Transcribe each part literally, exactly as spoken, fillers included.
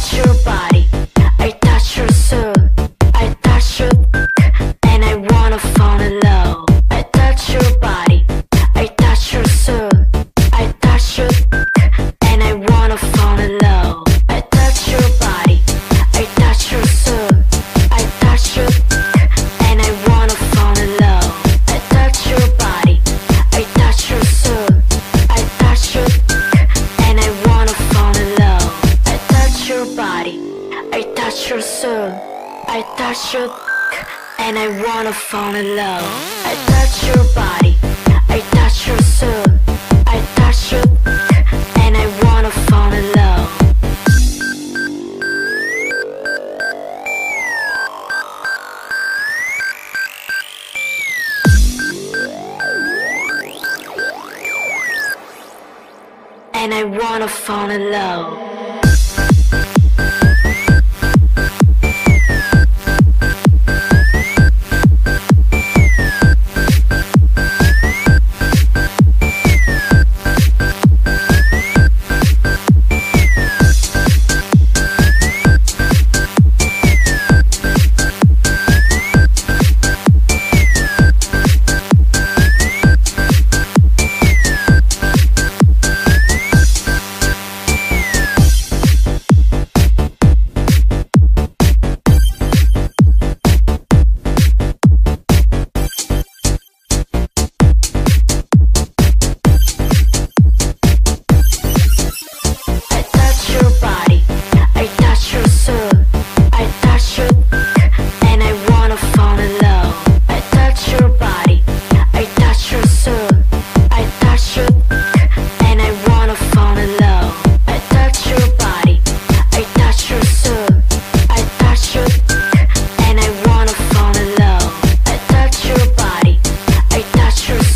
touch your body, I touch your soul, I touch your and I wanna fall in love. I touch your body, I touch your soul, I touch your and I wanna fall in love. I touch your body, I touch your soul, I touch your and I wanna fall in love. I touch your body, I touch your soul, I touch your and I wanna fall in love. I touch your body, I touch your soul, I touch your and I wanna fall in love. I touch your body, I touch your soul, I touch your and I wanna fall in love. And I wanna fall in love.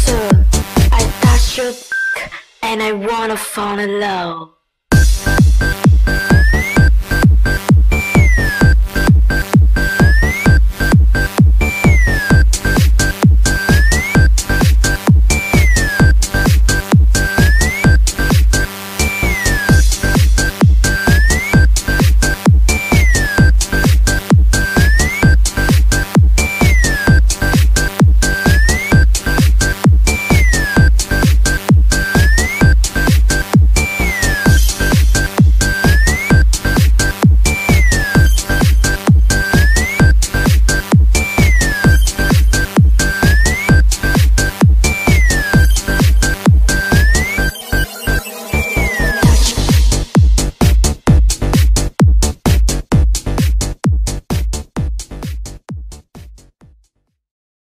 And I wanna fall in love.